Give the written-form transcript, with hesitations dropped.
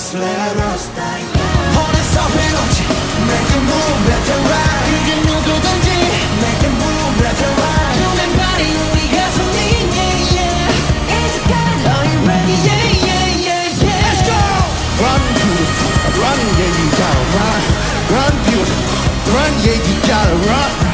let us die 어디서 배웠지 Make a move left and right 그게 누구든지 Make a move left and right 눈에 말이 우리가 손이 yeah yeah 이제까지 Are you ready yeah yeah yeah yeah Let's go Run beautiful Run yeah you gotta run Run beautiful Run yeah you gotta run